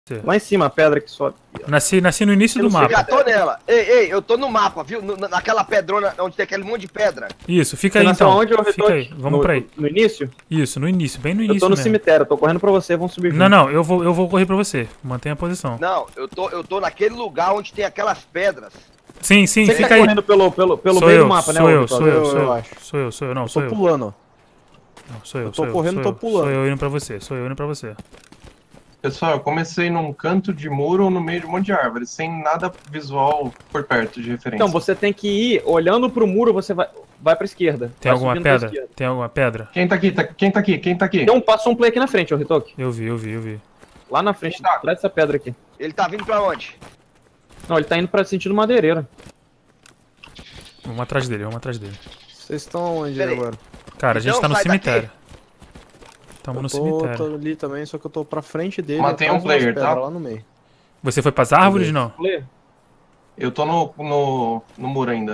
Lá em cima, a pedra que sobe. Nasci no início do Eu já mapa. tô nela. Ei, eu tô no mapa, viu? Naquela pedrona onde tem aquele monte de pedra. Isso, fica Você aí nasceu então. onde, ô Fica aí, vamos pra aí. No início? Isso, no início, bem no início Eu tô no mesmo. cemitério, eu tô correndo pra você, vamos subir junto. Não, eu vou correr pra você. Mantenha a posição. Não, eu tô naquele lugar onde tem aquelas pedras. Sim, Você fica tá aí. correndo pelo Sou meio eu, do mapa, né? sou eu, Vitor? eu acho. Sou eu, não, Eu sou tô eu. pulando. Não, sou eu, Eu tô sou eu, correndo, sou tô eu. pulando. Sou eu indo pra você. Pessoal, eu comecei num canto de muro no meio de um monte de árvores, sem nada visual por perto de referência. Então, você tem que ir olhando pro muro, você vai pra esquerda. Tem Vai alguma subindo pra pedra? esquerda. Tem alguma pedra? Quem tá aqui? Quem tá aqui? Passou um play aqui na frente, ô Ritoque. Eu vi. Lá na frente, Tá. atrás dessa pedra aqui. Ele tá vindo pra onde? Não, ele tá indo pra sentido madeireira. Vamos atrás dele. Vocês estão onde Pera aí. agora? Cara, a gente Então, tá no sai cemitério. daqui. Tamo no Tô cemitério. ali também, só que eu tô pra frente dele. Matei atrás um player, de umas pedras tá? Lá no meio. Você foi pras árvores, não? Play. Eu tô no muro ainda.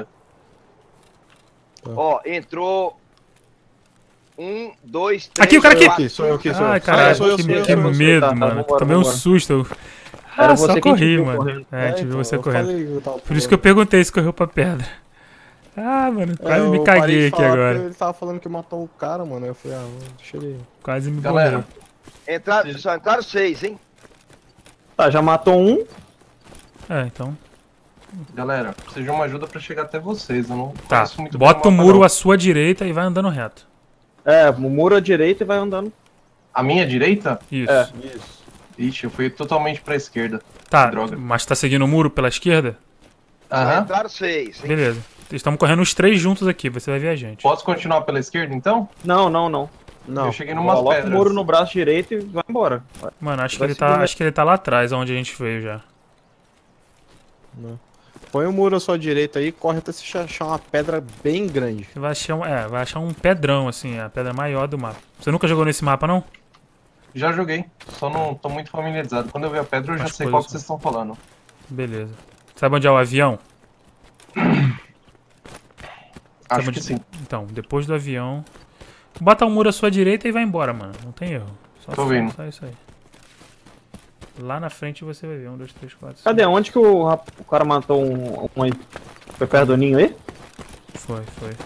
Ó, entrou. 1, 2, 3. Aqui, o cara aqui! quatro. Sou eu aqui. Ai, caralho, sou eu, que sou eu, medo, Tá, mano. vambora, Tomei um vambora. susto. Era Só você quem te corri, viu mano. correndo. É, te vi então, você eu correndo. falei que eu tava Por isso que eu perguntei se correu pra pedra. Ah, mano, quase me caguei aqui agora. Ele tava falando que matou o cara, mano. Eu falei, deixa ele. Quase me Galera, borrei. Só entraram 6, hein? Tá, já matou um. Então. galera, preciso de uma ajuda pra chegar até vocês. Eu não Tá, conheço muito bota o bem mapa, muro não. à sua direita e vai andando reto. É, o muro à direita e vai andando. A minha direita? Isso. É. Isso. Ixi, eu fui totalmente pra esquerda. Tá, Droga. mas tá seguindo o muro pela esquerda? Só Aham. entraram 6, hein? Beleza. Estamos correndo os três juntos aqui, você vai ver a gente. Posso continuar pela esquerda, então? Não. Não. Eu cheguei numas Coloca pedras. o muro no braço direito e vai embora. Mano, acho que, Vai ele seguir, né? acho que ele tá lá atrás, onde a gente veio já. Põe o muro à sua direita aí, corre até você achar uma pedra bem grande. Você vai achar um pedrão, assim, a pedra maior do mapa. Você nunca jogou nesse mapa, não? Já joguei, só não tô muito familiarizado. Quando eu ver a pedra, eu já As sei coisas, qual que vocês estão falando. Beleza. Sabe onde é o avião? Acho Sabe que onde- sim. Então, depois do avião... Bota um muro à sua direita e vai embora, mano. Não tem erro. Tô vendo. Só isso aí. Lá na frente você vai ver. 1, 2, 3, 4, 5. Cadê? Onde que o cara matou um aí? Foi perto do ninho aí? Foi.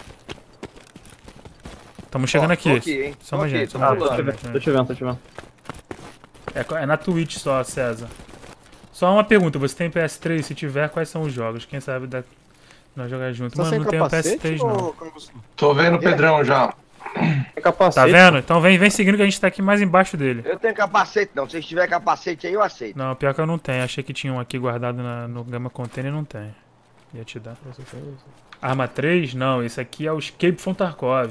Estamos chegando Ó, aqui. tô aqui, hein? Só uma Tô aqui, gente. tô só uma pulando. gente. Tô te vendo. É na Twitch só, César. Só uma pergunta, você tem PS3? Se tiver, quais são os jogos? Quem sabe nós jogar junto. Tá Mano, sem não tenho capacete PS3 não. ou... Tô vendo o Pedrão já. Tem capacete. Tá vendo? Então vem seguindo que a gente tá aqui mais embaixo dele. Eu tenho capacete não. Se vocês tiverem capacete aí, eu aceito. Não, pior que eu não tenho. Achei que tinha um aqui guardado no Gamma Container e não tem. Ia te dar. Arma 3? Não, esse aqui é o Escape from Tarkov.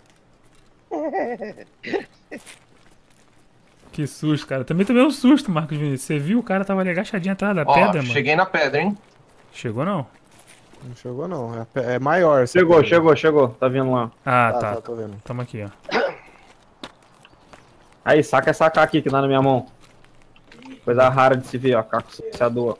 Que susto, cara. Também tomei um susto, Marcos Vinícius. Você viu? O cara tava ali agachadinho atrás da Ó, pedra, mano. cheguei na pedra, hein? Chegou não? Não chegou não, é maior. essa Chegou, pedra. Tá vindo lá. Ah, Tá, tá. tô vendo. Tamo aqui, ó. Aí, saca essa AK aqui que tá na minha mão. Coisa rara de se ver, ó. AK silenciador.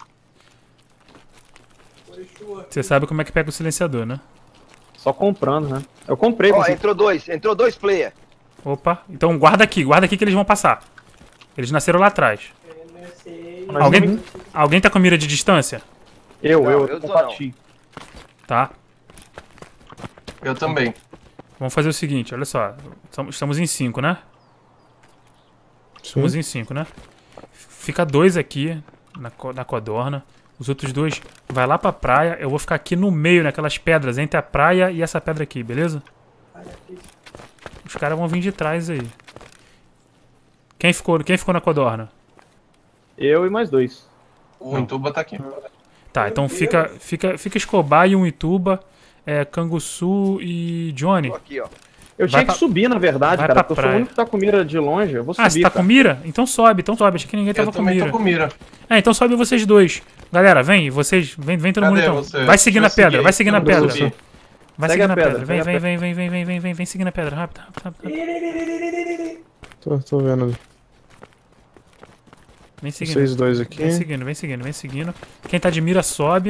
Você sabe como é que pega o silenciador, né? Só comprando, né? Eu comprei, Ó, você... entrou 2 player. Opa, então guarda aqui que eles vão passar. Eles nasceram lá atrás. Mas Alguém tá com mira de distância? eu eu tô combati. Tá. Eu também. Vamos fazer o seguinte, olha só. Estamos em 5, né? Estamos em 5, né? Fica 2 aqui na codorna. Os outros 2 vai lá pra praia. Eu vou ficar aqui no meio, naquelas pedras, entre a praia e essa pedra aqui, beleza? Os caras vão vir de trás aí. Quem ficou na codorna? Eu e mais 2. O Intuba tá aqui. Tá, então fica Escobar e um Ituba, Canguçu e Johnny. Tô aqui, ó. Eu tinha que subir, na verdade, vai cara, pra porque eu sou o praia. único que tá com mira de longe. Eu vou subir, Ah, você tá com mira? Então sobe. Achei que ninguém tava Eu com também mira. tô com mira. Então sobe vocês dois. Galera, vem todo Cadê mundo então. você? Vai seguindo a Deixa eu pedra, seguir vai aí, seguindo a então eu pedra. subi. Vai Segue seguindo a a pedra. pedra, Vem, segue a vem seguindo a pedra. Rápido. Tô vendo ali. Vem seguindo. Vocês dois aqui. Vem seguindo. Quem tá de mira sobe.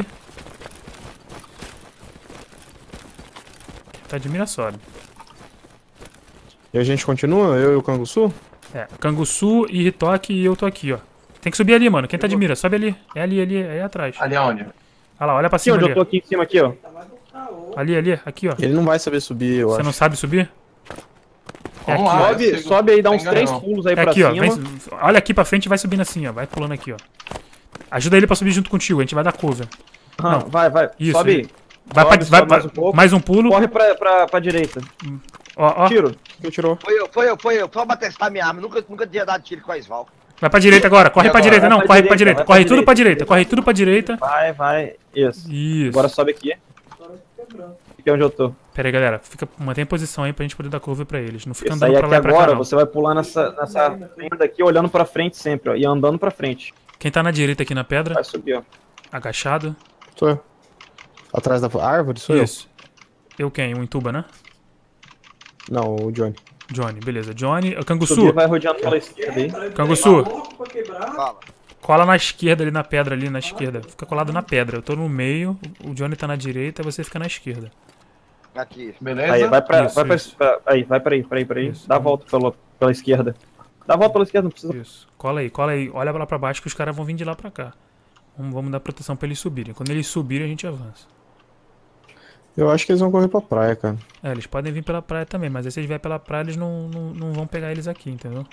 E a gente continua? Eu e o Canguçu? Canguçu e Hitoki e eu tô aqui, ó. Tem que subir ali, mano. Quem tá de mira, sobe ali. É ali, aí atrás. Ali aonde? Olha lá, olha pra Aqui cima onde ali. eu tô aqui em cima, aqui, ó. Ali, aqui, ó. Ele não vai saber subir, eu Você acho. não sabe subir? Vamos aqui, lá. Sobe, eu sigo. sobe aí, dá uns Não 3 não. pulos aí É pra aqui, ó. cima. Olha aqui pra frente e vai subindo assim, ó. Vai pulando aqui, ó. Ajuda ele pra subir junto contigo, a gente vai dar cover. Aham, vai. Isso, Sobe aí. aí. Vai, Sobe, pra, vai sobe mais um pouco. mais um pulo. Corre pra direita. Ó. Tiro. Quem tirou? Foi eu. Só pra testar minha arma. Nunca tinha dado tiro com a Sval. Vai pra direita agora. Corre E pra agora? direita, não. Vai pra Corre pra direita, direita. vai Corre pra tudo pra direita. direita. Corre tudo pra direita. Vai. Isso. Isso. Agora sobe aqui. Aqui é onde eu tô. Pera aí, galera. Mantém a posição aí pra gente poder dar cover pra eles. Não fica Isso andando aí pra aqui lá e pra cá, agora, não. você vai pular nessa fenda aqui, olhando pra frente sempre, ó. E andando pra frente. Quem tá na direita aqui na pedra, Vai subir, ó. agachado. Sou eu. Atrás da árvore, sou Isso. Eu quem? O Intuba, né? eu. Não, o Johnny. Johnny, beleza. Johnny, Subir, Canguçu. vai rodeando pela esquerda aí. Canguçu, Fala. cola na esquerda ali na pedra, ali na esquerda. Fica colado na pedra. Eu tô no meio, o Johnny tá na direita e você fica na esquerda. Aqui. Beleza? Aí, vai pra Isso. aí. Vai pra aí. Isso. Dá a volta pela esquerda. Dá a volta pela esquerda, não precisa. Isso. Cola aí. Olha lá pra baixo que os caras vão vir de lá pra cá. Vamos dar proteção pra eles subirem. Quando eles subirem, a gente avança. Eu acho que eles vão correr pra praia, cara. É, eles podem vir pela praia também, mas aí se eles vierem pela praia, eles não vão pegar eles aqui, entendeu?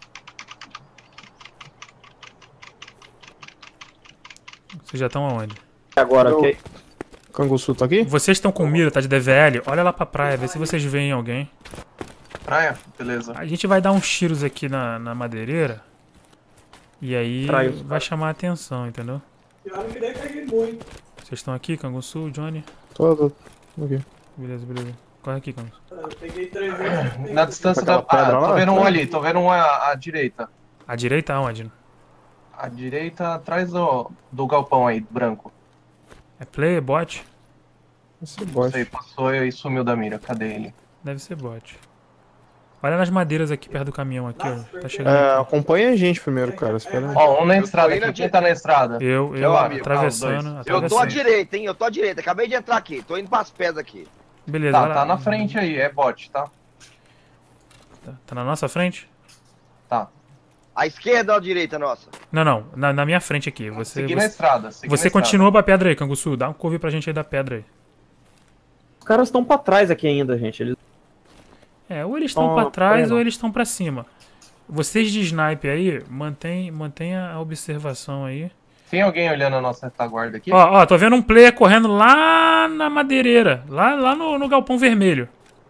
Vocês já estão aonde? Agora, Eu- ok? O Canguçu tá aqui? Vocês estão com mira, tá de DVL? Olha lá pra praia, vê se vocês veem alguém. Praia? Beleza. A gente vai dar uns tiros aqui na madeireira. E aí Trai os vai chamar a atenção, entendeu? Vocês estão aqui, Canguçu, Johnny? Tô aqui. Beleza. Corre aqui, Canguçu. Na distância da. Aquela pedra Tô lá? vendo um ali, tô vendo um à direita. À direita aonde? À direita, atrás do galpão aí, branco. É player, bot? Esse Não bot. sei, passou e sumiu da mira. Cadê ele? Deve ser bot. Olha nas madeiras aqui perto do caminhão aqui, ó. Tá chegando É, aqui. acompanha a gente primeiro, cara. Espera aí. Ó, um na Eu estrada tô indo aqui. Quem tá na estrada? Eu Meu amigo, atravessando. os dois. Eu tô à atravessando. direita, hein? Eu tô à direita. Acabei de entrar aqui. Tô indo pras pedras aqui. Beleza, vai lá. Tá na frente aí, é bot, tá? Tá na nossa frente? Tá. À esquerda ou à direita, nossa? Não. Na minha frente aqui. Segui na estrada. segui Você na estrada. continua pra pedra aí, Canguçu. Dá um cover pra gente aí da pedra aí. Os caras estão pra trás aqui ainda, gente. Eles... É, ou eles estão Tão pra trás apanhando. ou eles estão pra cima. Vocês de snipe aí, mantenha a observação aí. Tem alguém olhando a nossa retaguarda aqui? Ó, tô vendo um player correndo lá na madeireira. Lá no galpão vermelho.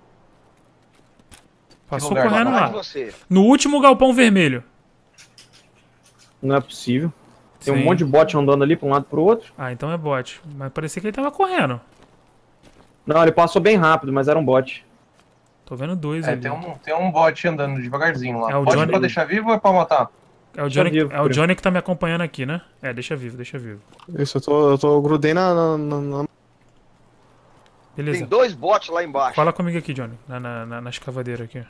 Passou lugar? correndo Atrás lá. de você. No último galpão vermelho. Não é possível. Tem Sim. um monte de bot andando ali pra um lado e pro outro. Ah, então é bot. Mas parecia que ele tava correndo. Não, ele passou bem rápido, mas era um bot. Tô vendo dois É, ali. tem um bot andando devagarzinho lá. É o Pode Johnny- pra deixar vivo ou é pra matar? É o Johnny, vivo, é o por Johnny que tá me acompanhando aqui, né? É, deixa vivo. Isso, eu tô grudei na. Beleza. Tem 2 bots lá embaixo. Fala comigo aqui, Johnny. Na escavadeira aqui.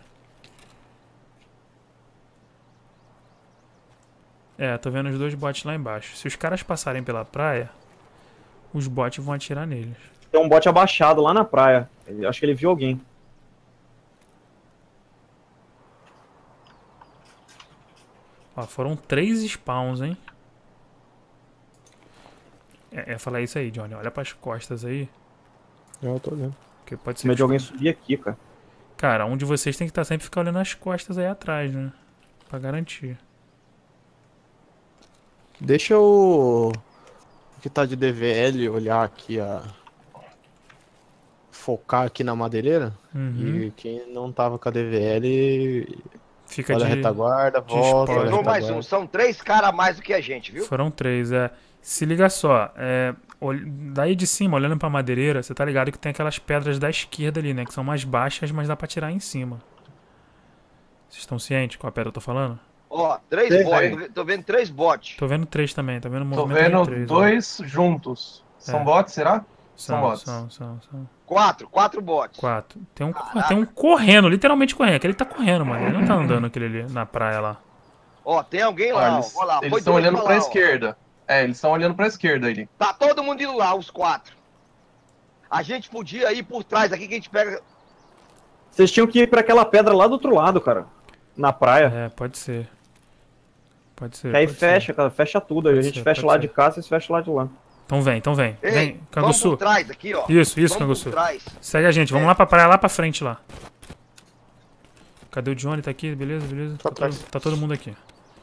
É, tô vendo os 2 bots lá embaixo. Se os caras passarem pela praia, os bots vão atirar neles. Tem um bot abaixado lá na praia. Acho que ele viu alguém. Ó, foram 3 spawns, hein? É falar isso aí, Johnny. Olha pras costas aí. Eu tô olhando. Porque pode ser Medo que de alguém subir aqui, cara. Cara, um de vocês tem que estar sempre ficar olhando as costas aí atrás, né? Pra garantir. Deixa o que tá de DVL olhar aqui focar aqui na madeireira. Uhum. E quem não tava com a DVL Fica olha a de... retaguarda, volta, olha a Entrou mais retaguarda. um. São 3 caras a mais do que a gente, viu? Foram 3, é. Se liga só, daí de cima, olhando pra madeireira, você tá ligado que tem aquelas pedras da esquerda ali, né? Que são mais baixas, mas dá pra tirar em cima. Vocês estão cientes qual a pedra eu tô falando? Ó, 3 Sei. bots. Tô vendo 3 bots. Tô vendo 3 também, tá vendo o Tô movimento vendo de 3, 2 juntos. São É. bots, será? São bots. São. 4 bots. 4. Tem um correndo, literalmente correndo. Aquele tá correndo, mano. Ele não tá andando aquele ali na praia lá. Ó, tem alguém Olha, lá, ó. eles Ó lá. eles Foi estão dois olhando pra pra lá, ó. esquerda. É, eles estão olhando pra esquerda ali. Tá todo mundo indo lá, os 4. A gente podia ir por trás aqui que a gente pega. Vocês tinham que ir pra aquela pedra lá do outro lado, cara. Na praia. É, pode ser. Pode ser. Que aí pode fecha, ser. cara. Fecha tudo. A Pode gente ser, fecha pode lá ser. de cá, vocês fecham lá de lá. Então vem, então vem. Ei, Vem, vamos Canguçu. por trás aqui, ó. Isso, Vamos Canguçu. por trás. Segue a gente, vamos É. lá pra praia, lá pra frente lá. Cadê o Johnny? Tá aqui, beleza, beleza. Tô atrás. Tá todo mundo aqui.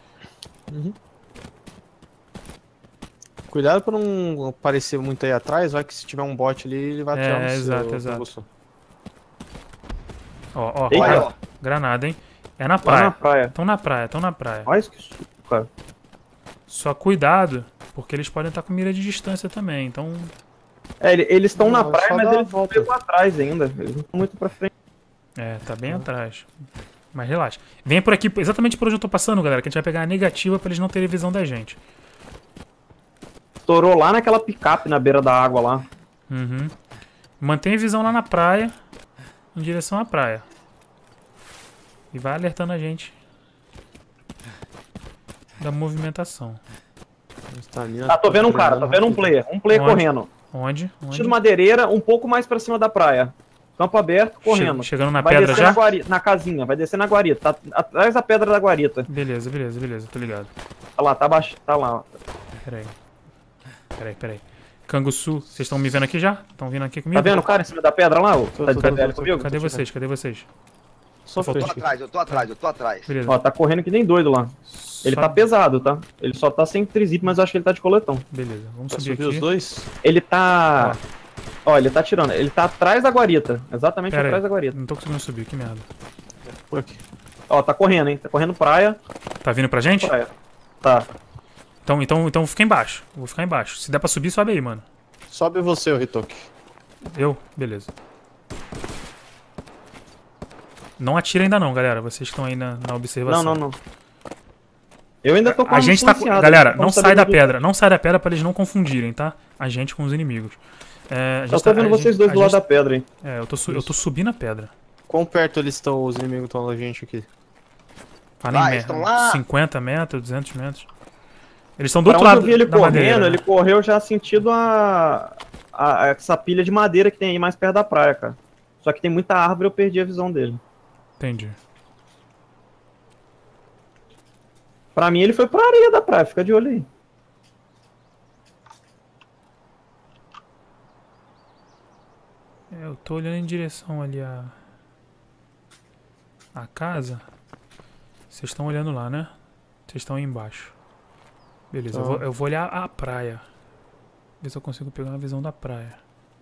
Cuidado pra não aparecer muito aí atrás, vai que se tiver um bot ali, ele vai atirar no exato, seu, exato. Canguçu. Ó, Eita. Olha, ó, ó. granada, hein? É na Lá na praia. praia. Tão na praia, tão na praia. Olha isso que suco, cara. Só cuidado, porque eles podem estar com mira de distância também, então... É, eles estão na Não, praia, só mas dá a eles volta. estão atrás ainda. Eles não estão muito pra frente. É, tá bem atrás. Mas relaxa. Vem por aqui, exatamente por onde eu tô passando, galera, que a gente vai pegar a negativa pra eles não terem visão da gente. Estourou lá naquela picape na beira da água lá. Uhum. Mantém a visão lá na praia, em direção à praia. E vai alertando a gente da movimentação. Ah, tô vendo um cara, tô vendo um player. Um player Onde? correndo. Onde? Tiro madeireira, um pouco mais pra cima da praia. Campo aberto, correndo. Chegando na Vai pedra descer já? na guarita, na casinha, vai descer na guarita. Tá atrás da pedra da guarita. Beleza, beleza, beleza, tô ligado. Tá lá, tá abaixo, tá lá. Peraí. Canguçu, vocês estão me vendo aqui já? Estão vindo aqui comigo? Tá vendo o cara em cima da pedra lá? Ô? Tá de PDL comigo? Cadê vocês? Cadê vocês? Só Faltou- frente. Eu tô atrás. Beleza. Ó, tá correndo que nem doido lá. Ele Só- tá pesado, tá? Ele só tá sem trizip, mas eu acho que ele tá de coletão. Beleza, vamos Pra subir subir os aqui. dois? Ele tá... Ó, ele tá tirando. Ele tá atrás da guarita. Exatamente Pera atrás aí, da guarita. não tô conseguindo subir, que merda. Por aqui. Ó, tá correndo, hein? Tá correndo praia. Tá vindo pra gente? Praia. Tá. Então fica embaixo. Eu vou ficar embaixo. Se der pra subir, sobe aí, mano. Sobe você, o Hitoki. Eu? Beleza. Não atira ainda não, galera. Vocês estão aí na observação. Não. Eu ainda tô com A gente tá... silenciado, Galera, vamos não saber sai da do- pedra. Não sai da pedra pra eles não confundirem, tá? A gente com os inimigos. É, a gente Só tô vendo a vocês gente- dois a do lado gente- da pedra, hein? É, eu tô subindo a pedra. Quão perto eles estão, os inimigos estão da gente aqui? Fala em Vai, merda. estão lá. 50 metros, 200 metros. Eles estão do Pra outro onde lado eu vi ele da correndo, madeira, né? ele correu já sentido essa pilha de madeira que tem aí mais perto da praia, cara. Só que tem muita árvore, eu perdi a visão dele. Entendi. Pra mim ele foi pra areia da praia, fica de olho aí. É, eu tô olhando em direção ali a casa. Vocês estão olhando lá, né? Vocês estão aí embaixo. Beleza, Tá. eu vou olhar a praia. Ver se eu consigo pegar uma visão da praia.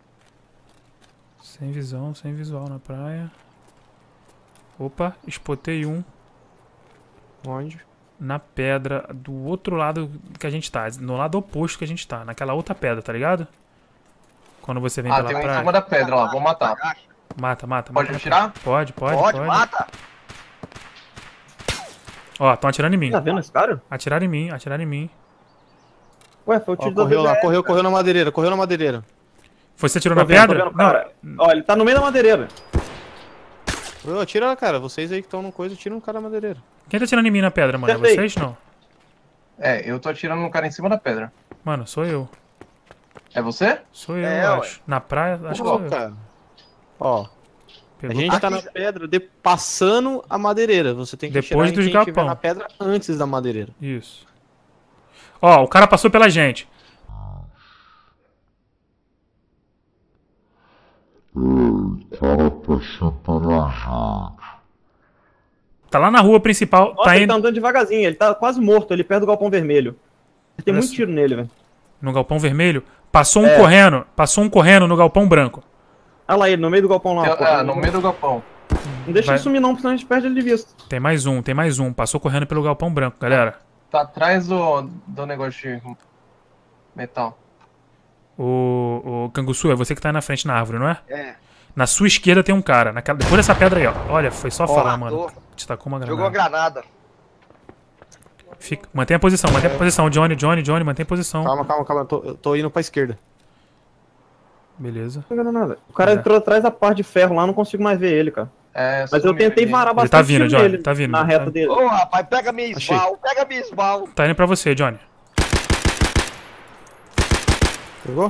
Sem visão, sem visual na praia. Opa, spotei um Onde? na pedra do outro lado que a gente tá. No lado oposto que a gente tá. Naquela outra pedra, tá ligado? Quando você vem Ah, pela tem um em praia. cima da pedra lá, vou matar. Mata. Pode atirar? Pode. Pode, mata. Ó, estão atirando em mim. Tá vendo esse cara? Atiraram em mim. Ué, foi o Ó, tiro da correu lá, DBS, correu na madeireira. Foi você tirou Tô na vendo, pedra? tô vendo, cara. Ó, ele tá no meio da madeireira. Ô, tira, cara, vocês aí que estão no coisa, tira um cara na madeireira. Quem tá atirando em mim na pedra, mano? É Acertei. vocês? Não. É, eu tô atirando no cara em cima da pedra. Mano, sou eu. É você? Sou eu, É, eu ué. acho. Na praia, acho que Ó, sou eu. cara. Ó, a Pegou. gente tá na pedra passando a madeireira. Você tem que Depois atirar em dos quem galpão. estiver na pedra antes da madeireira. Isso. Ó, o cara passou pela gente. Tá lá na rua principal. Nossa, Tá ele indo tá andando devagarzinho, ele tá quase morto, ele perto do galpão vermelho. Tem Olha muito só. tiro nele, velho. no galpão vermelho. Passou É. um correndo no galpão branco. Olha lá ele, no meio do galpão lá. pô. No meio do galpão. Não deixa Vai. ele sumir não, porque senão a gente perde ele de vista. Tem mais um. Passou correndo pelo galpão branco, galera. Tá atrás do negócio de metal. O Canguçu, é você que tá aí na frente na árvore, não é? É. Na sua esquerda tem um cara. Depois dessa pedra aí, ó. Olha, foi só falar, matou. mano. Te tacou uma Jogou a granada. granada. Mantém a posição. Johnny, mantém a posição. Calma, eu tô indo pra esquerda. Beleza. Não enganou nada. O cara É. entrou atrás da parte de ferro lá, não consigo mais ver ele, cara. É, Mas eu tentei varar Ele bastante tá vindo, tiro Johnny, nele tá vindo. na reta dele. Ô, rapaz, pega minha Achei. esbal, Tá indo pra você, Johnny. Pegou?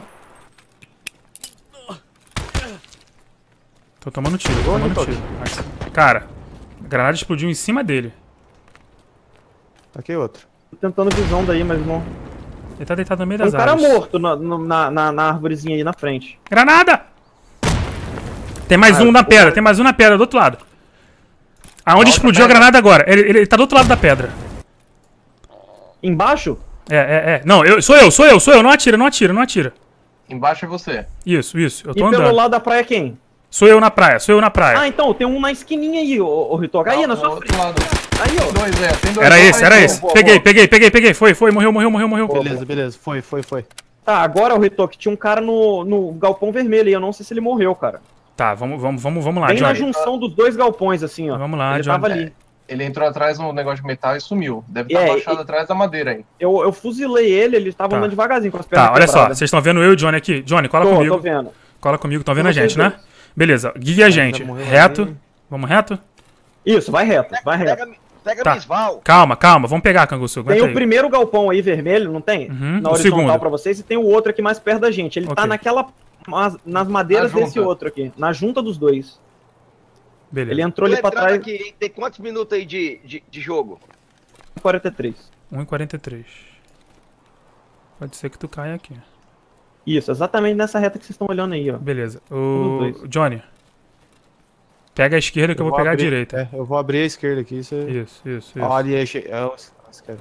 Tô tomando tiro. Cara, a granada explodiu em cima dele. Aqui outro. Tô tentando visão daí, mas não... Ele tá deitado no meio Tem um das cara árvores. morto na árvorezinha aí na frente. Granada! Tem mais um na pedra, tem mais um na pedra, do outro lado. Aonde explodiu a granada agora? Ele tá do outro lado da pedra. Embaixo? Não, sou eu, não atira, não atira, não atira. Embaixo é você. Isso, eu E tô pelo andando. lado da praia quem? Sou eu na praia, sou eu na praia. Ah, então, tem um na esquininha aí, ô Ritoca. Aí, na Do sua outro frente. lado. Aí, ó. Tem dois. Era Vai, esse, era vai, esse. boa, Peguei, foi, morreu. Beleza. Foi. Tá, agora, o Ritoca, tinha um cara no galpão vermelho aí, eu não sei se ele morreu, cara. Tá, vamos lá, Bem na Johnny. junção dos dois galpões, assim, ó. Vamos lá, ele Johnny. tava ali. Ele entrou atrás no negócio de metal e sumiu. Deve estar baixado atrás da madeira aí. Eu fuzilei ele tava Tá. andando devagarzinho com as pernas Tá, olha só, quebradas. vocês estão vendo eu e o Johnny aqui? Johnny, cola Tô comigo. vendo. Cola comigo, estão vendo a Vocês gente, né? dois. Beleza, guia a gente. morreu Reto. ali. Vamos reto? Isso, vai reto, vai reto. Pega Tá. Misval. Calma, vamos pegar, Canguçu. Tem Aguenta o aí. primeiro galpão aí vermelho, não tem? Uhum, Na o horizontal segundo. pra vocês, e tem o outro aqui mais perto da gente. Ele tá Ok. nas madeiras Na desse junta. outro aqui, na junta dos dois. Beleza. Ele entrou Tô ali pra entrando trás, aqui, hein? Tem quantos minutos aí de jogo? 43. 1,43. Pode ser que tu caia aqui. Isso, exatamente nessa reta que vocês estão olhando aí, ó. Beleza. Um, dois. Johnny. Pega a esquerda que eu vou pegar a direita. Eu vou abrir a esquerda aqui. Você... Isso. Ó, ali, achei. Esquerda.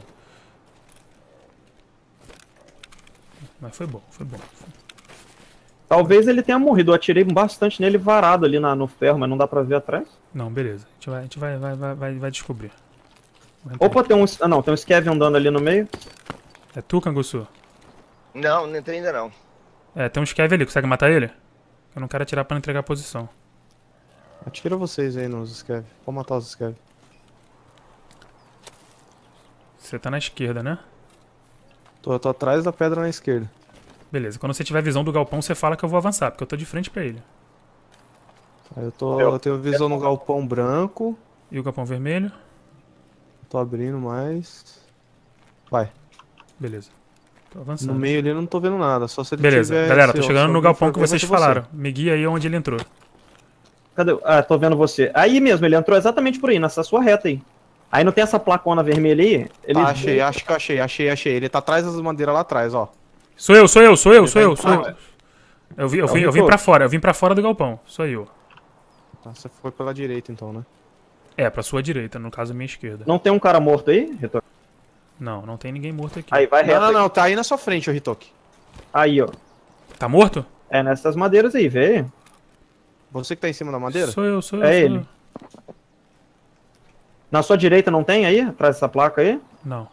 Mas foi bom. Talvez ele tenha morrido, eu atirei bastante nele varado ali no ferro, mas não dá pra ver atrás. Não, beleza. A gente vai descobrir. Vai entrar. Opa, tem um Scav andando ali no meio. É tu, Canguçu? Não, não entrei ainda não. É, tem um Scav ali. Consegue matar ele? Eu não quero atirar pra não entregar a posição. Atira vocês aí nos Scav. Vou matar os Scav. Você tá na esquerda, né? Tô atrás da pedra na esquerda. Beleza. Quando você tiver visão do galpão, você fala que eu vou avançar, porque eu tô de frente pra ele. Aí eu tenho visão no galpão branco. E o galpão vermelho? Tô abrindo mais. Vai. Beleza. Tô No avançando. meio ali eu não tô vendo nada. Só se ele Beleza. tiver... Galera, se tô se chegando no alguém galpão for que ver, vocês vai ser você. falaram. Me guia aí onde ele entrou. Cadê? Ah, tô vendo você. Aí mesmo, ele entrou exatamente por aí, nessa sua reta aí. Aí não tem essa placona vermelha aí? Ele... Tá, achei, acho que eu achei. Ele tá atrás das madeiras lá atrás, ó. Sou eu. Ah, Eu vim pra fora do galpão. Sou eu. Tá, você foi pela direita então, né? É, pra sua direita, no caso, minha esquerda. Não tem um cara morto aí, Retor? Não tem ninguém morto aqui. Aí, vai reto. Não, tá aí na sua frente, ô Hitoki. Aí, ó. Tá morto? É nessas madeiras aí, vê. Você que tá em cima da madeira? Sou eu. É ele. Na sua direita não tem aí? Atrás dessa placa aí? Não.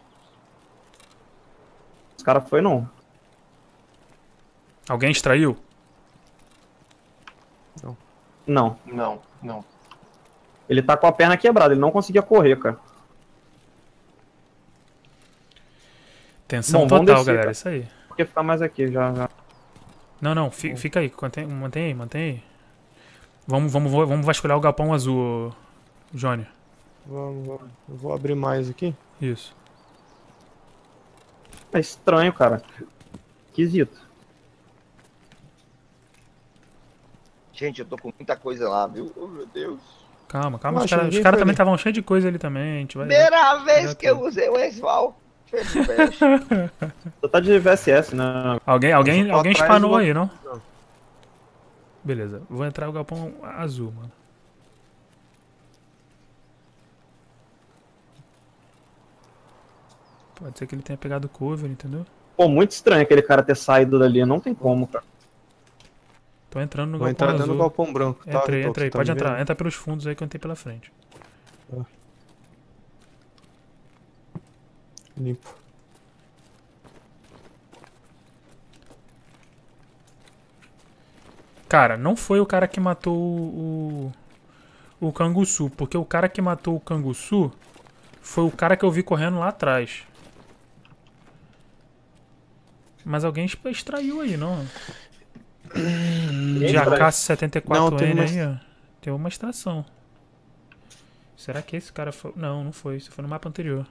Os caras foi não. Alguém extraiu? Não. Não. Ele tá com a perna quebrada, ele não conseguia correr, cara. Tensão Bom, vamos total, descer, galera. cara. Isso aí. Por que ficar mais aqui já? Não, fica aí. Mantém aí. Vamos vasculhar o galpão azul, Johnny. Vamos. Eu vou abrir mais aqui. Isso. É estranho, cara. Esquisito. Gente, eu tô com muita coisa lá, viu? Oh, meu Deus. Calma. Acho Os que caras ninguém foi também ali. estavam cheios de coisa ali também. A gente vai... Primeira vez já que eu tô. usei o Exval. Você tá de VSS, né? Alguém Eu tô atrás spanou do- aí, não? Não. Beleza. Vou entrar no galpão azul, mano. Pode ser que ele tenha pegado cover, entendeu? Pô, muito estranho aquele cara ter saído dali, não tem como, cara. Tô entrando no Vou galpão entrar azul. dentro do galpão branco, tá? Entrei, Hitoki? Tá pode me entrar. vendo? Entra pelos fundos aí que eu entrei pela frente. Limpo. Cara, não foi o cara que matou o Canguçu, porque o cara que matou o Canguçu foi o cara que eu vi correndo lá atrás. Mas alguém extraiu aí, não? De Não, tem AK-74N uma aí, ó. Tem uma extração. Será que esse cara foi... Não foi. Isso foi no mapa anterior.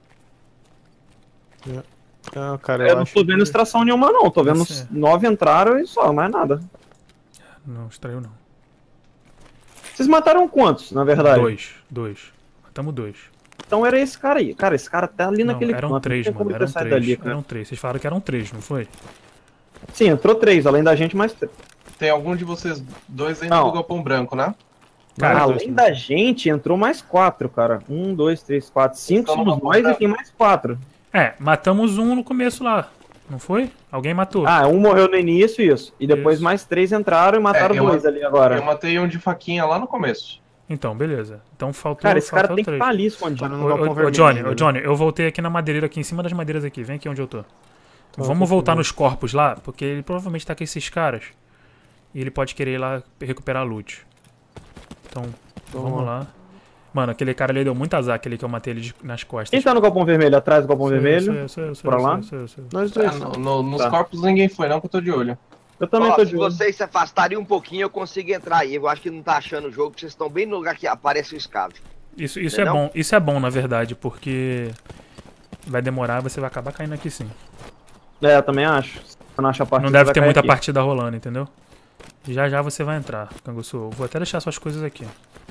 Ah, cara, Eu não acho tô vendo que- extração nenhuma, não. Tô vendo Você. 9 entraram e só, mais nada. Não, extraiu não. Vocês mataram quantos, na verdade? Dois. Matamos 2. Então era esse cara aí. Cara, esse cara tá ali Não, naquele eram canto. três, não tem como mano. ele Eram ter saído três. dali, cara. Eram três. Vocês falaram que eram três, não foi? Sim, entrou 3, além da gente, mais 3. Tem algum de vocês dois dentro Não. do galpão branco, né? Cara, Além da gente, entrou mais 4, cara. 1, 2, 3, 4, 5 Então não somos vou nós pra- e tem mais 4. É, matamos um no começo lá. Não foi? Alguém matou. Ah, um morreu no início, isso. E depois Isso. mais 3 entraram e mataram eu 2 ma- ali agora. Eu matei um de faquinha lá no começo. Então, beleza. Então faltou. Cara, esse cara faltou tem que três. estar ali escondido. Tá no Ô, galpão ô, vermelho Johnny, ainda, ô, né? Johnny, eu voltei aqui na madeireira, aqui em cima das madeiras aqui. Vem aqui onde eu tô. Tá, Vamos tô voltar subindo. nos corpos lá, porque ele provavelmente tá com esses caras. E ele pode querer ir lá recuperar a loot. Então, vamos lá. Mano, aquele cara ali deu muito azar, aquele que eu matei ele nas costas. Quem tá no galpão vermelho? Atrás do galpão Sou eu, vermelho? sou eu, Pra lá? sou eu. Nós dois. Nos Tá. corpos ninguém foi, não, que eu tô de olho. Eu também Ó, tô se de olho. vocês se afastarem um pouquinho, eu consigo entrar aí. Eu acho que não tá achando o jogo, porque vocês estão bem no lugar que aparece o escave. Isso Não é é bom, isso é bom, na verdade, porque vai demorar, você vai acabar caindo aqui sim. É, eu também acho. Se eu não acha a partida, Não deve vai ter cair muita aqui. partida rolando, entendeu? Já já você vai entrar, Canguçu. Eu vou até deixar suas coisas aqui.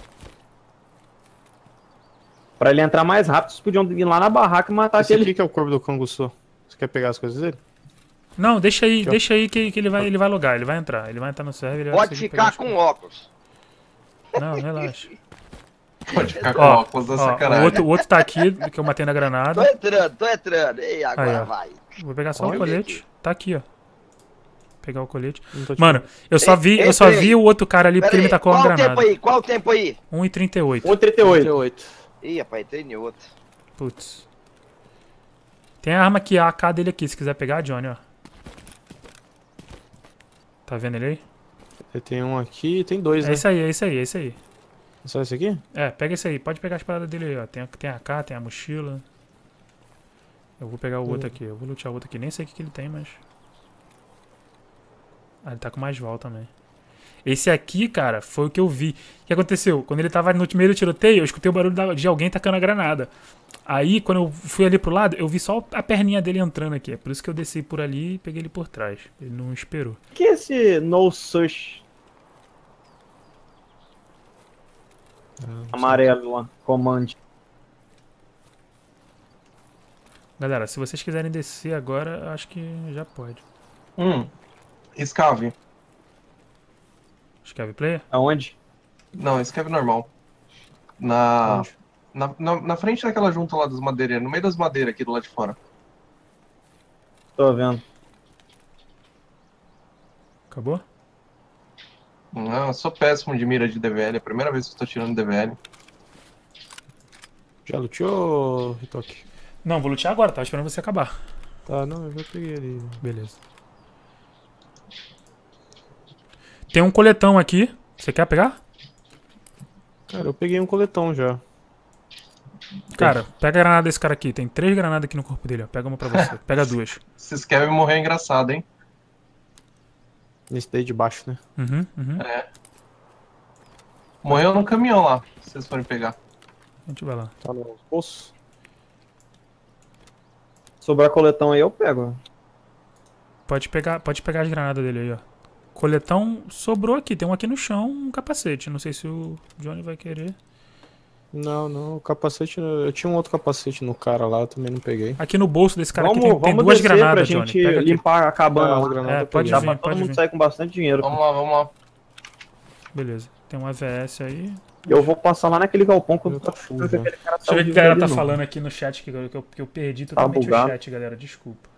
Pra ele entrar mais rápido, vocês podiam ir lá na barraca e matar Esse aquele. aqui que é o corpo do Canguçu. Você quer pegar as coisas dele? Não, deixa aí, Aqui, ó. deixa aí que ele vai logar, ele vai entrar no server. Ele vai Pode conseguir ficar pegar com óculos. as- Não, relaxa. Pode ficar com Ó, óculos da ó, sacanagem. o outro tá aqui, que eu matei na Tô granada. entrando. Ei, agora Aí, ó. vai. Vou pegar só Olha o colete. aqui. Tá aqui, ó. Pegar o colete. Não tô te- Mano, eu só Ei, vi o outro cara ali porque Pera ele me aí, tacou uma qual o tempo granada. aí? Qual o tempo aí? 1,38. 1,38. 38. Ih, rapaz, entrei em outro. Putz. Tem a arma aqui, a AK dele aqui, se quiser pegar, Johnny, ó. Tá vendo ele aí? Tem um aqui e tem dois, É né? isso aí, é isso aí, é isso aí. Só esse aqui? É, pega esse aí, pode pegar as paradas dele aí, ó. Tem a AK, tem a mochila. Eu vou pegar o outro aqui, eu vou lutear o outro aqui. Nem sei o que ele tem, mas... Ah, ele tá com mais val também. Esse aqui, cara, foi o que eu vi. O que aconteceu? Quando ele tava no meio do tiroteio, eu escutei o barulho de alguém tacando a granada. Aí, quando eu fui ali pro lado, eu vi só a perninha dele entrando aqui. É por isso que eu desci por ali e peguei ele por trás. Ele não esperou. O que é esse no search amarelo lá? Command. Galera, se vocês quiserem descer agora, eu acho que já pode. Escave. Escreve player? Aonde? Não, escave normal. Na, Onde? na frente daquela junta lá das madeireiras, no meio das madeiras aqui do lado de fora. Tô vendo. Acabou? Não, eu sou péssimo de mira de DVL, é a primeira vez que eu tô tirando DVL. Já luteou, Hitoki? Não, vou lutear agora, tava esperando você acabar. Tá, não, eu já peguei ele. Beleza. Tem um coletão aqui. Você quer pegar? Cara, eu peguei um coletão já. Cara, pega a granada desse cara aqui. Tem 3 granadas aqui no corpo dele, ó. Pega uma pra você. Pega 2. Se escreve morrer é engraçado, hein? Nesse daí de baixo, né? Uhum. Morreu no caminhão lá, se vocês forem pegar. A gente vai lá. Tá no poço. Sobrar coletão aí eu pego. Pode pegar as granadas dele aí, ó. Coletão sobrou aqui. Tem um aqui no chão, um capacete. Não sei se o Johnny vai querer. Não, o capacete. Eu tinha um outro capacete no cara lá, eu também não peguei. Aqui no bolso desse cara aqui Vamos tem 2 descer pra granadas, Johnny. gente Pega aqui. limpar a cabana Ah, lá. as granadas É, eu pode peguei. vir. Dá pra todo mundo vir. sair com bastante dinheiro. Vamos lá. Beleza. Tem um AVS aí. Eu vou passar lá naquele galpão quando Eu tá tô full, full, aquele cara Deixa eu ver o que a vivo galera ali, tá não. falando aqui no chat, que eu perdi totalmente o bugado. chat, galera. Desculpa.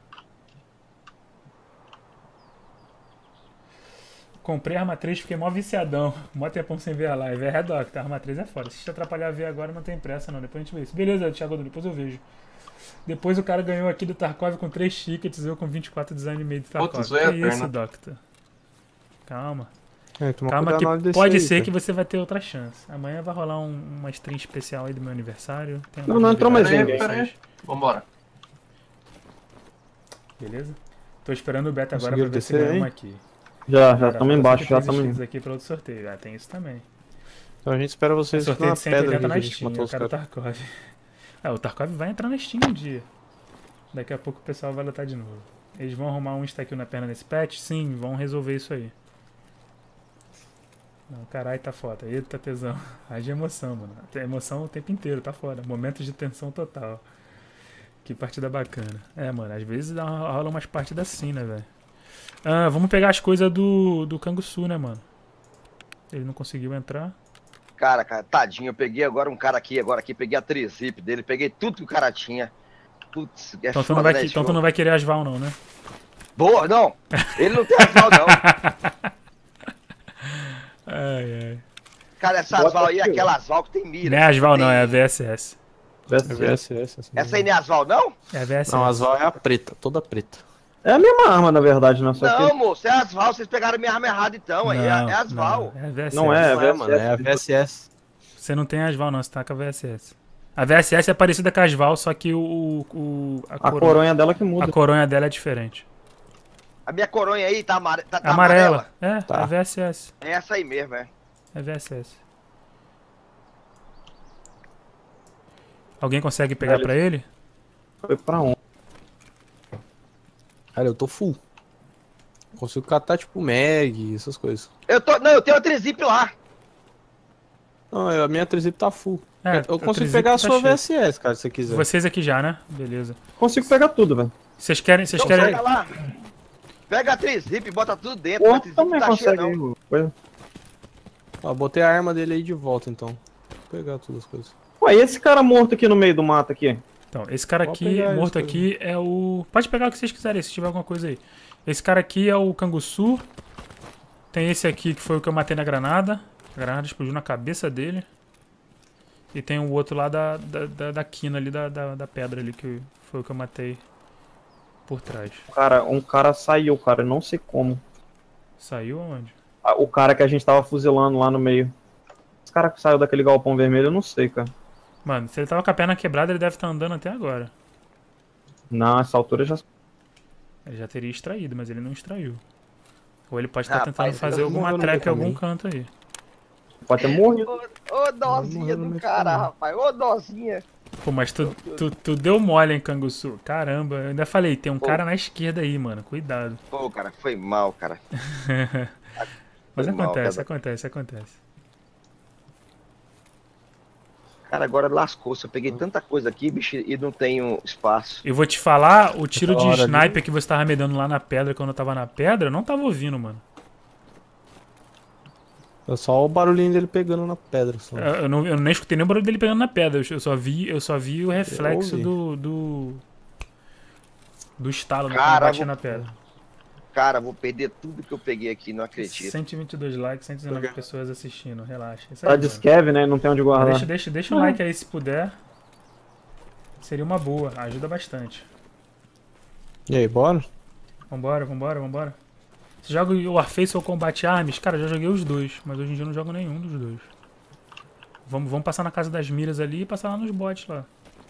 Comprei a Arma 3, fiquei mó viciadão. Mó tempão sem ver a live. É Redoc, tá? A Arma 3 é foda. Se te atrapalhar a ver agora, não tem pressa, não. Depois a gente vê isso. Beleza, Thiago, depois eu vejo. Depois o cara ganhou aqui do Tarkov com 3 tickets, eu com 24 design meio do Tarkov. Putz, zoei a Que isso, perna. Doctor? Calma. Toma Calma cuidado que na hora de descer pode aí, ser cara. que você vai ter outra chance. Amanhã vai rolar uma stream especial aí do meu aniversário. Tem Não, umas não entrou mais novidades, ninguém. Pera aí. Vambora. Beleza? Tô esperando o beta agora Conseguiram pra ver se descer ganha aí? uma aqui. Já Cara, estamos embaixo, já tem estamos. inscritos aqui para outro sorteio. Ah, tem isso também. Então a gente espera vocês Sorteio na de pedra 180 aqui que na a gente Steam, matou o os cara caras. Tarkov. Ah, o Tarkov vai entrar na Steam um dia. Daqui a pouco o pessoal vai lutar de novo. Eles vão arrumar um stack na perna nesse patch? Sim, vão resolver isso aí. Não, caralho, tá foda. Eita, tesão. Haja emoção, mano. Tem emoção o tempo inteiro, tá foda. Momentos de tensão total. Que partida bacana. É, mano, às vezes rola umas partidas assim, né, velho? Ah, vamos pegar as coisas do Canguçu, né, mano? Ele não conseguiu entrar. Cara, tadinho, eu peguei agora um cara aqui, peguei a trizip dele, peguei tudo que o cara tinha. Putz, é Então tu foda, não vai, né, então tu jogo? não vai querer asval, não, né? Boa, não. Ele não tem asval, não. Ai, ai. Cara, essa Bota asval aí é aqui, ó. aquela asval que tem mira. Não é asval, não, é a tem- VSS. É VSS. Assim. Essa aí não é asval, não? É a VSS. Não, a Asval é a preta, toda preta. É a mesma arma, na verdade, né? Só Não, que moço, é asval. Vocês pegaram minha arma errada, então. Aí é asval. Não, é a VSS. não é, Não é, mano, é a VSS. Você não tem asval, não, você tá com a VSS. A VSS é parecida com a asval, só que a coronha dela que muda. a coronha dela é diferente. A minha coronha aí tá, tá Amarela. É, Tá. é VSS. É essa aí mesmo, é. É VSS. Alguém consegue pegar Vale. pra ele? Foi pra onde? Cara, eu tô full. Consigo catar, tipo, mag, essas coisas. Não, eu tenho a trizip lá. Não, a minha trizip tá full. É, Eu a consigo trizip pegar a tá sua cheia. VSS, cara, se você quiser. Vocês aqui já, né? Beleza. Consigo pegar tudo, velho. Vocês querem... Então pega lá. Pega a trizip e bota tudo dentro. Porra, A trizip também não tá cheia, consegue. não. Coisa. Ó, botei a arma dele aí de volta, então. Vou pegar todas as coisas. Ué, e esse cara morto aqui no meio do mato aqui? Então, esse cara Pode aqui, pegar morto isso, aqui, é o... Pode pegar o que vocês quiserem, se tiver alguma coisa aí. Esse cara aqui é o Canguçu. Tem esse aqui que foi o que eu matei na granada. A granada explodiu na cabeça dele. E tem o outro lá da quina ali, da pedra ali, que foi o que eu matei por trás. Cara, um cara saiu, cara, eu não sei como. Saiu aonde? Ah, o cara que a gente tava fuzilando lá no meio. Esse cara que saiu daquele galpão vermelho, eu não sei, cara. Mano, se ele tava com a perna quebrada, ele deve estar andando até agora. Não, essa altura já. Ele já teria extraído, mas ele não extraiu. Ou ele pode estar Rapaz, tentando fazer eu alguma morro no trap em meio algum caminho. canto aí. Pode ter morrido. Ô, dozinha do cara, rapaz. Ô, dozinha. Pô, mas tu deu mole, hein, Canguçu? Caramba, eu ainda falei, tem um Pô. cara na esquerda aí, mano. Cuidado. Pô, cara, foi mal, cara. Mas Foi mal, acontece, cara. acontece. Cara, agora lascou-se. Eu peguei tanta coisa aqui, bicho, e não tenho espaço. Eu vou te falar, o tiro de Essa hora ali. sniper que você tava me dando lá na pedra quando eu tava na pedra, eu não tava ouvindo, mano. É só o barulhinho dele pegando na pedra. Só. Eu nem escutei nem o barulho dele pegando na pedra. Eu só vi o reflexo ouvi. do estalo né, Cara, quando batia vou- na pedra. Cara, vou perder tudo que eu peguei aqui, não acredito. 122 likes, 119 pessoas assistindo. Relaxa. Isso Tá aí, de mano. scav, né? Não tem onde guardar. Deixa um like aí se puder. Seria uma boa, ajuda bastante. E aí, bora? Vambora. Você joga o Warface ou Combat Arms? Cara, eu já joguei os dois, mas hoje em dia eu não jogo nenhum dos dois. Vamos passar na casa das miras ali e passar lá nos bots lá.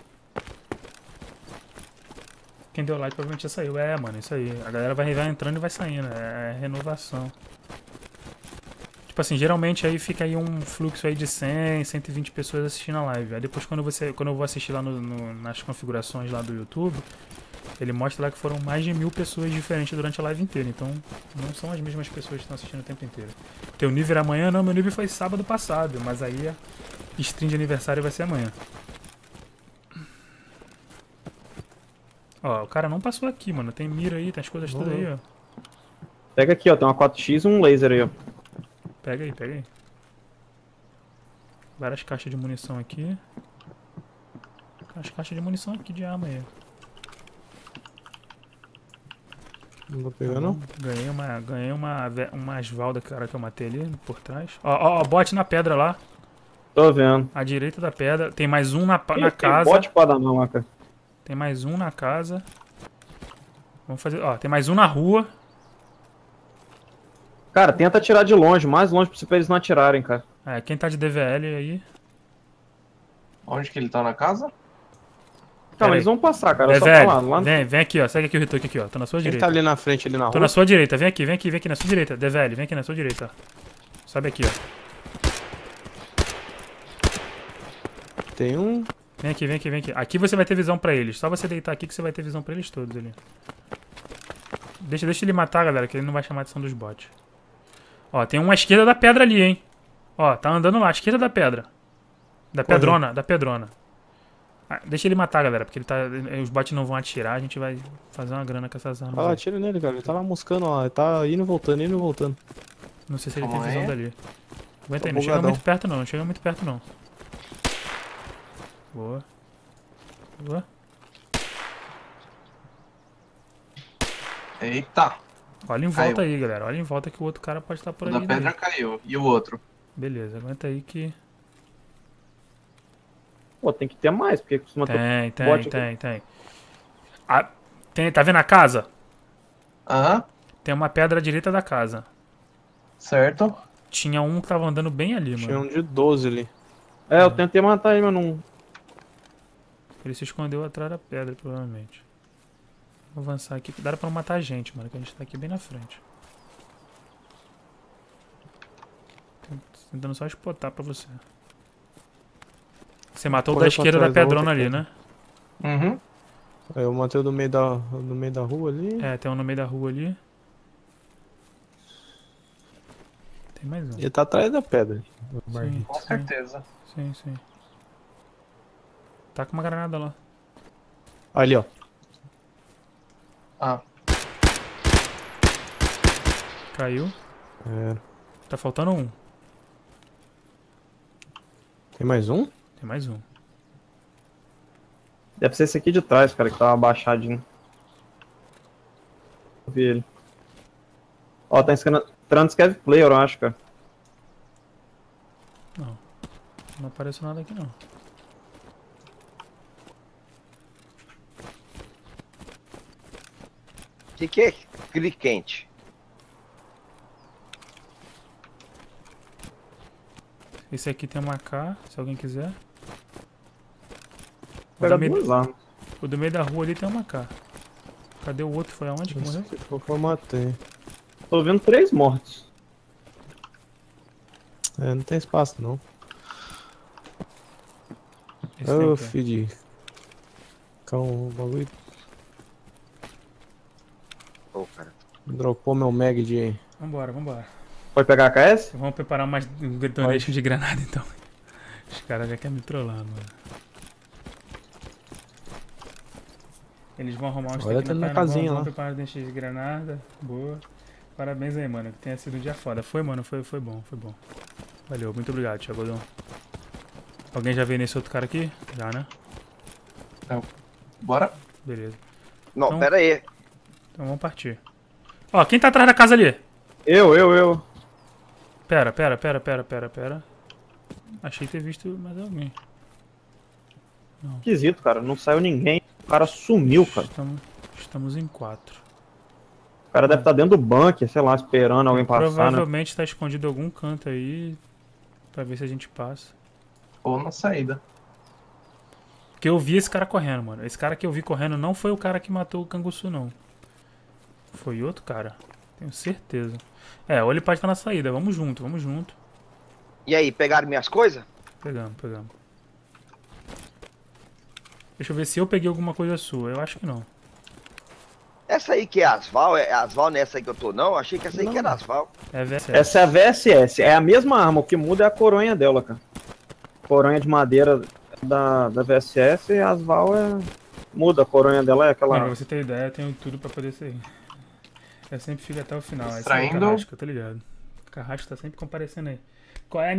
Quem deu like provavelmente já saiu. É, mano, isso aí. A galera vai entrando e vai saindo. É renovação. Tipo assim, geralmente aí fica aí um fluxo aí de 100, 120 pessoas assistindo a live. Aí depois quando eu vou assistir lá nas configurações lá do YouTube, ele mostra lá que foram mais de 1000 pessoas diferentes durante a live inteira. Então não são as mesmas pessoas que estão assistindo o tempo inteiro. Teu nível era amanhã? Não, meu nível foi sábado passado. Mas aí a stream de aniversário vai ser amanhã. Ó, o cara não passou aqui, mano. Tem mira aí, tem as coisas tudo aí, ó. Pega aqui, ó. Tem uma 4x e um laser aí, ó. Pega aí. Várias caixas de munição aqui. As caixas de munição aqui de arma aí. Não vou pegar, não? Ganhei uma Asvalda, cara, que eu matei ali por trás. Ó, bot na pedra lá. Tô vendo. À direita da pedra. Tem mais um na Tem casa. bote pra dar não, lá, cara. Tem mais um na casa. Vamos fazer. Ó, tem mais um na rua. Cara, tenta atirar de longe, mais longe pra eles não atirarem, cara. É, quem tá de DVL aí. Onde que ele tá na casa? Não, Pera eles aí. vão passar, cara. Só DVL, pra lá. vem aqui, ó. Segue aqui o Ritoque aqui, ó. Tô na sua Quem direita. tá ali na frente, ali na Tô rua? na sua direita, vem aqui na sua direita. DVL, vem aqui na sua direita, ó. Sobe aqui, ó. Tem um... Vem aqui. Aqui você vai ter visão pra eles. Só você deitar aqui que você vai ter visão pra eles todos ali. Deixa ele matar, galera, que ele não vai chamar a atenção dos bots. Ó, tem uma à esquerda da pedra ali, hein. Ó, tá andando lá, à esquerda da pedra. Da Corre. pedrona, da pedrona. Ah, deixa ele matar, galera, porque ele tá. Os bots não vão atirar, a gente vai fazer uma grana com essas armas. Ah, aí. atira nele, cara. Ele tá lá moscando, ó. Ele tá indo e voltando, indo e voltando. Não sei se ele Calma tem visão aí. dali. Aguenta Tô aí, não chega bugadão. muito perto não, não chega muito perto não. Boa. Boa. Eita, Olha em Caiu. volta aí, galera. Olha em volta que o outro cara pode estar por o aí. da pedra daí. caiu. E o outro? Beleza, aguenta aí que. Pô, tem que ter mais, porque costuma ter. Tem, bote tem, aqui. tem. Ah, tá vendo a casa? Aham, Tem uma pedra à direita da casa. certo. Tinha um que tava andando bem ali, Tinha mano. um de 12 ali. É, eu tentei matar ele, mas não. Ele se escondeu atrás da pedra, provavelmente. Vou avançar aqui. Dá pra não matar a gente, mano, que a gente tá aqui bem na frente. Tentando só spotar pra você. Você matou o da Corre pra esquerda da trás da pedrona outra ali, pedra. né? Uhum. Aí eu matei o do meio da rua ali. É, tem um no meio da rua ali. Tem mais um. Ele tá atrás da pedra. Sim, Com certeza. sim, sim. Tá com uma granada lá. Ali, ó. Ah, Caiu. É. Tá faltando um. Tem mais um? Tem mais um. Deve ser esse aqui de trás, cara, que tava abaixadinho. Eu vi ele. Ó, tá entrando Scav Player, eu acho, cara. Não apareceu nada aqui não. Que é clique quente? Esse aqui tem uma K, se alguém quiser. O Pega do, meio, duas armas. o do meio da rua ali tem uma K. Cadê o outro? Foi aonde que morreu? Esse que eu matei. Tô vendo 3 mortos. É, não tem espaço não. Esse tem Ô, o quê? filho de... Calma, o bagulho Ô, cara. dropou meu mag de... Vambora, vambora. Pode pegar a KS? Vamos preparar mais um donation de granada então. Os caras já querem me trollar, mano. Eles vão arrumar uns Olha, aqui tá na praia, casinha vão lá. preparar donation de granada. Boa. Parabéns aí, mano. Que tenha sido um dia foda. Foi, mano. Foi bom, foi bom. Valeu, muito obrigado, Thiago. Alguém já veio nesse outro cara aqui? Já, né? bora. Beleza. Não, Então- pera aí. Então vamos partir. Ó, quem tá atrás da casa ali? Eu. Pera. Achei ter visto mais alguém. Esquisito, cara. Não saiu ninguém. O cara sumiu, cara. Estamos em 4. O cara deve estar dentro do bunker, sei lá, esperando alguém passar, né? Provavelmente tá escondido em algum canto aí. Pra ver se a gente passa. Ou na saída. Porque eu vi esse cara correndo, mano. Esse cara que eu vi correndo não foi o cara que matou o Canguçu, não. Foi outro cara. Tenho certeza. É, ou ele pode estar na saída. Vamos junto, vamos junto. E aí, pegaram minhas coisas? Pegamos. Deixa eu ver se eu peguei alguma coisa sua. Eu acho que não. Essa aí que é Asval? É Asval nessa aí que eu tô, não? Achei que essa aí que era Asval. É VSS. Essa é a VSS. É a mesma arma. O que muda é a coronha dela, cara. Coronha de madeira da VSS e a Asval é... Muda, a coronha dela é aquela... Mano, pra você ter ideia, eu tenho tudo pra poder sair. Eu sempre fico até o final. Esse é o Extraindo. Carrasco, tá ligado? O Carrasco tá sempre comparecendo aí. Qual é a